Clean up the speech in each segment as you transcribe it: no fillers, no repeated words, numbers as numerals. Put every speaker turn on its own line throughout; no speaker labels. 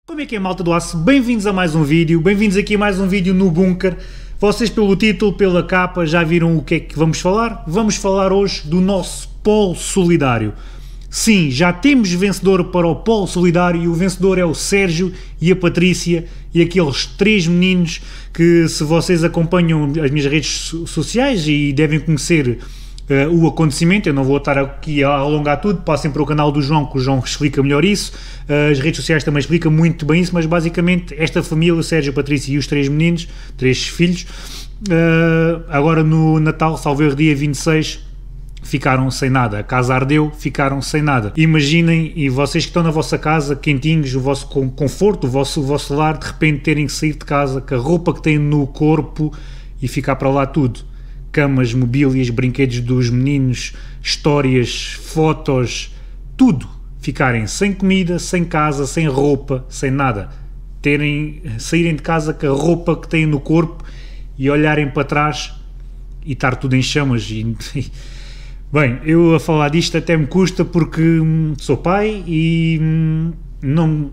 Como é que é, malta do aço? Bem-vindos a mais um vídeo, bem-vindos aqui a mais um vídeo no Bunker. Vocês pelo título, pela capa, já viram o que é que vamos falar? Vamos falar hoje do nosso Polo Solidário. Sim, já temos vencedor para o Polo Solidário e o vencedor é o Sérgio e a Patrícia e aqueles três meninos que, se vocês acompanham as minhas redes sociais e devem conhecer o acontecimento, eu não vou estar aqui a alongar tudo, passem para o canal do João, que o João explica melhor isso, as redes sociais também explicam muito bem isso, mas basicamente esta família, o Sérgio, a Patrícia e os três meninos, três filhos, agora no Natal, salvo erro, dia 26, ficaram sem nada, a casa ardeu, ficaram sem nada. Imaginem, e vocês que estão na vossa casa, quentinhos, o vosso conforto, o vosso lar, de repente terem que sair de casa com a roupa que têm no corpo e ficar para lá tudo. Camas, mobílias, brinquedos dos meninos, histórias, fotos, tudo. Ficarem sem comida, sem casa, sem roupa, sem nada. Saírem de casa com a roupa que têm no corpo e olharem para trás e estar tudo em chamas. Bem, eu a falar disto até me custa porque sou pai e não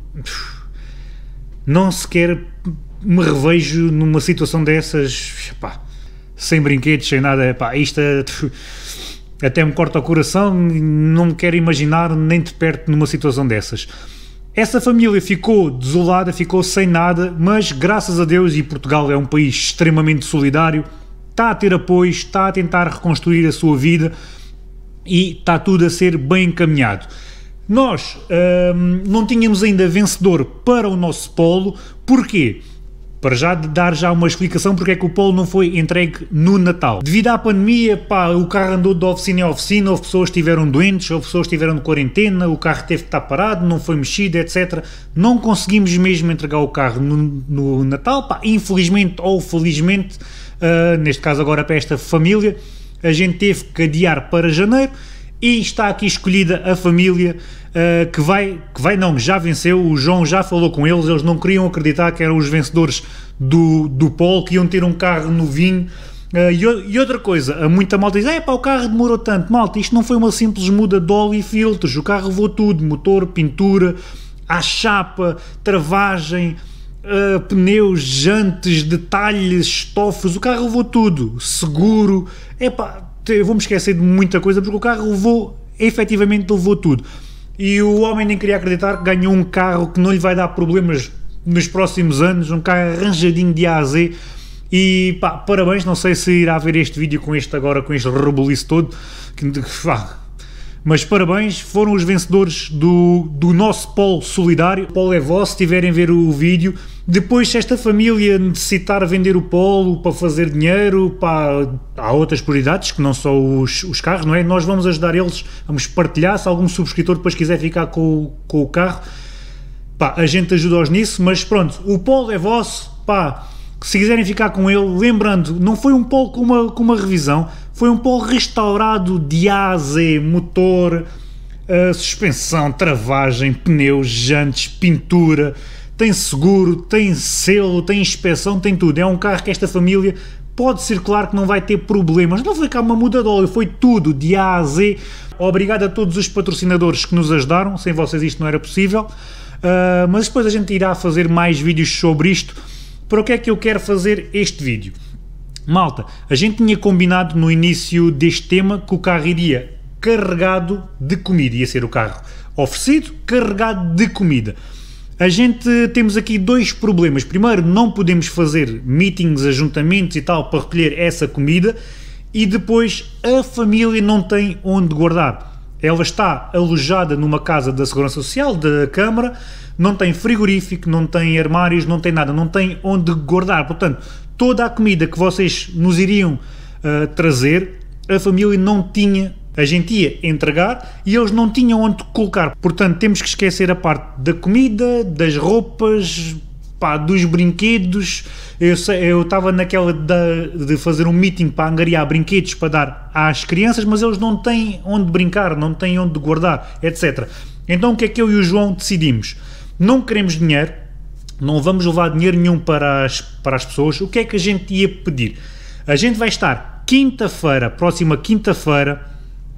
sequer me revejo numa situação dessas, pá, sem brinquedos, sem nada, pá, isto até me corta o coração, não me quero imaginar nem de perto numa situação dessas. Essa família ficou desolada, ficou sem nada, mas graças a Deus, e Portugal é um país extremamente solidário, está a ter apoio, está a tentar reconstruir a sua vida e está tudo a ser bem encaminhado. Nós não tínhamos ainda vencedor para o nosso polo, porquê? Para já dar uma explicação porque é que o polo não foi entregue no Natal. Devido à pandemia, pá, o carro andou de oficina em oficina, houve pessoas que estiveram doentes, houve pessoas que estiveram de quarentena, o carro teve que estar parado, não foi mexido, etc. Não conseguimos mesmo entregar o carro no Natal, pá, infelizmente ou felizmente, neste caso agora para esta família, a gente teve que adiar para janeiro e está aqui escolhida a família já venceu. O João já falou com eles não queriam acreditar que eram os vencedores do polo, que iam ter um carro novinho. E outra coisa, muita malta diz, pá, o carro demorou tanto. Malta, isto não foi uma simples muda de óleo e filtros, o carro levou tudo, motor, pintura, à chapa, travagem, pneus, jantes, detalhes, estofos, o carro levou tudo, seguro, eu vou-me esquecer de muita coisa porque o carro efetivamente levou tudo. E o homem nem queria acreditar que ganhou um carro que não lhe vai dar problemas nos próximos anos, um carro arranjadinho de A a Z. E pá, parabéns, não sei se irá ver este vídeo com este rebuliço todo, mas parabéns, foram os vencedores do nosso Polo Solidário. O polo é vosso, se tiverem a ver o vídeo. Depois, se esta família necessitar vender o polo para fazer dinheiro, pá, há outras prioridades que não só os carros, não é? Nós vamos ajudar eles, vamos partilhar, se algum subscritor depois quiser ficar com o carro, pá, a gente ajuda-os nisso, mas pronto, o polo é vosso, pá, se quiserem ficar com ele, lembrando, não foi um polo com uma revisão, foi um polo restaurado de A a Z, motor, suspensão, travagem, pneus, jantes, pintura, tem seguro, tem selo, tem inspeção, tem tudo. É um carro que esta família pode ser, claro que não vai ter problemas. Não foi cá uma muda de óleo, foi tudo de A a Z. Obrigado a todos os patrocinadores que nos ajudaram, sem vocês isto não era possível. Mas depois a gente irá fazer mais vídeos sobre isto. Para o que é que eu quero fazer este vídeo? Malta, a gente tinha combinado no início deste tema que o carro iria carregado de comida, ia ser o carro oferecido, carregado de comida. A gente temos aqui dois problemas. Primeiro, não podemos fazer meetings, ajuntamentos e tal para recolher essa comida, e depois a família não tem onde guardar. Ela está alojada numa casa da Segurança Social, da Câmara, não tem frigorífico, não tem armários, não tem nada, não tem onde guardar. Portanto, toda a comida que vocês nos iriam trazer, a família não tinha. A gente ia entregar e eles não tinham onde colocar. Portanto, temos que esquecer a parte da comida, das roupas, pá, dos brinquedos. Eu estava naquela de fazer um meeting para angariar brinquedos para dar às crianças, mas eles não têm onde brincar, não têm onde guardar, etc. Então o que é que eu e o João decidimos? Não queremos dinheiro, não vamos levar dinheiro nenhum para as pessoas. O que é que a gente ia pedir? A gente vai estar quinta-feira, próxima quinta-feira,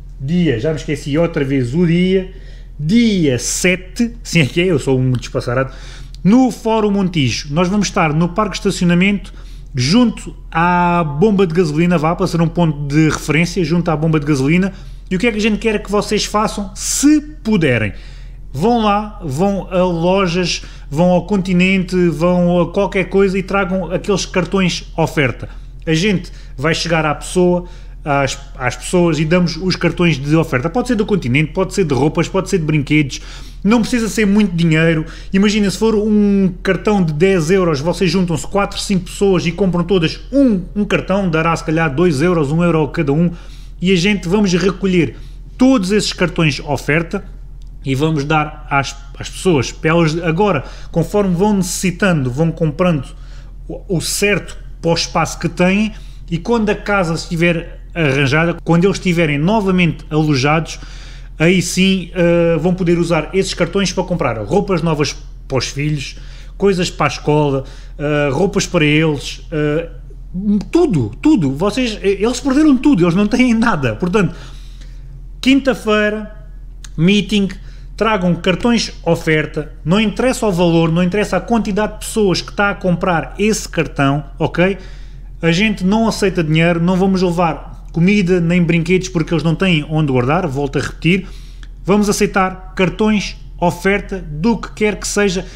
já me esqueci outra vez o dia 7, sim é que é, eu sou um despassarado, No Fórum Montijo, nós vamos estar no parque de estacionamento, junto à bomba de gasolina, vá para ser um ponto de referência, junto à bomba de gasolina. E o que é que a gente quer que vocês façam, se puderem? Vão lá, vão a lojas, vão ao Continente, vão a qualquer coisa e tragam aqueles cartões oferta. A gente vai chegar à pessoa, às pessoas, e damos os cartões de oferta. Pode ser do Continente, pode ser de roupas, pode ser de brinquedos, não precisa ser muito dinheiro. Imagina, se for um cartão de 10 euros, vocês juntam-se 4, 5 pessoas e compram todas um cartão, dará se calhar 2 euros, 1 euro cada um, e a gente vamos recolher todos esses cartões oferta e vamos dar às pessoas, para elas agora, conforme vão necessitando, vão comprando o certo para o espaço que têm, e quando a casa estiver arranjada, quando eles estiverem novamente alojados, aí sim vão poder usar esses cartões para comprar roupas novas para os filhos, coisas para a escola, roupas para eles, tudo, eles perderam tudo, eles não têm nada. Portanto, quinta-feira, meeting, tragam cartões oferta, não interessa o valor, não interessa a quantidade de pessoas que está a comprar esse cartão, ok? A gente não aceita dinheiro, não vamos levar comida nem brinquedos porque eles não têm onde guardar, volto a repetir, vamos aceitar cartões oferta do que quer que seja,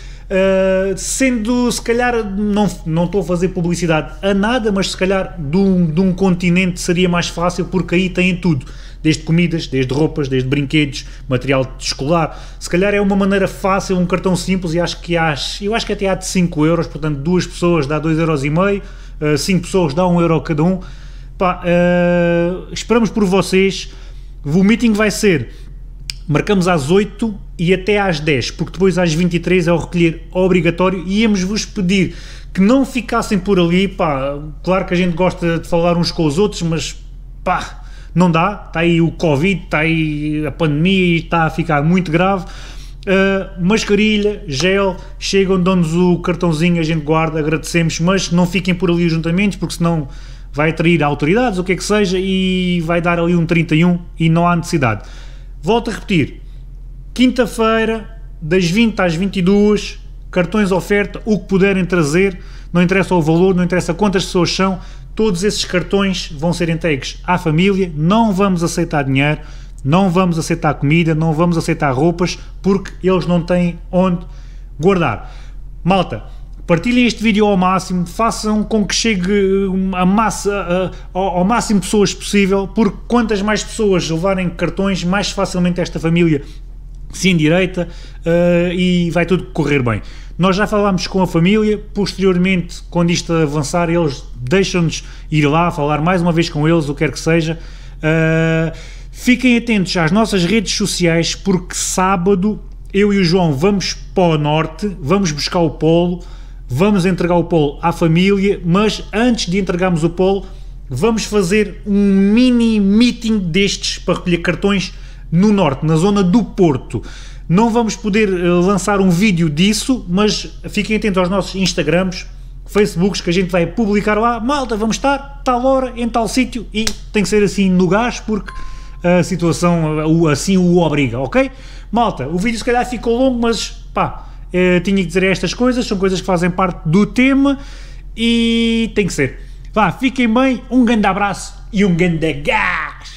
sendo, se calhar, não estou a fazer publicidade a nada, mas se calhar de um Continente seria mais fácil, porque aí têm tudo, desde comidas, desde roupas, desde brinquedos, material escolar. Se calhar é uma maneira fácil, um cartão simples, e eu acho que até há de 5 euros, portanto 2 pessoas dá 2,5 euros, 5 pessoas dá 1 euro cada um. Pá, esperamos por vocês. O meeting vai ser, marcamos às 8 e até às 10, porque depois às 23 é o recolher obrigatório, e íamos-vos pedir que não ficassem por ali. Pá, claro que a gente gosta de falar uns com os outros, mas pá, não dá, está aí o Covid, está aí a pandemia e está a ficar muito grave. Mascarilha, gel, chegam, dão-nos o cartãozinho, a gente guarda, agradecemos, mas não fiquem por ali juntamente, porque senão vai atrair autoridades, o que é que seja, e vai dar ali um 31 e não há necessidade. Volto a repetir, quinta-feira, das 20 às 22, cartões oferta, o que puderem trazer, não interessa o valor, não interessa quantas pessoas são, todos esses cartões vão ser entregues à família, não vamos aceitar dinheiro, não vamos aceitar comida, não vamos aceitar roupas, porque eles não têm onde guardar. Malta, partilhem este vídeo ao máximo, façam com que chegue ao máximo de pessoas possível, porque quantas mais pessoas levarem cartões, mais facilmente esta família se endireita e vai tudo correr bem. Nós já falámos com a família, posteriormente, quando isto avançar, eles deixam-nos ir lá, falar mais uma vez com eles, o que quer que seja. Fiquem atentos às nossas redes sociais, porque sábado eu e o João vamos para o norte, vamos buscar o polo, vamos entregar o polo à família, mas antes de entregarmos o polo, vamos fazer um mini meeting destes para recolher cartões no norte, na zona do Porto. Não vamos poder lançar um vídeo disso, mas fiquem atentos aos nossos Instagrams, Facebooks, que a gente vai publicar lá. Malta, vamos estar tal hora, em tal sítio, e tem que ser assim no gás, porque a situação assim o obriga, ok? Malta, o vídeo se calhar ficou longo, mas pá, tinha que dizer estas coisas, são coisas que fazem parte do tema e tem que ser. Vá, fiquem bem, um grande abraço e um grande gás!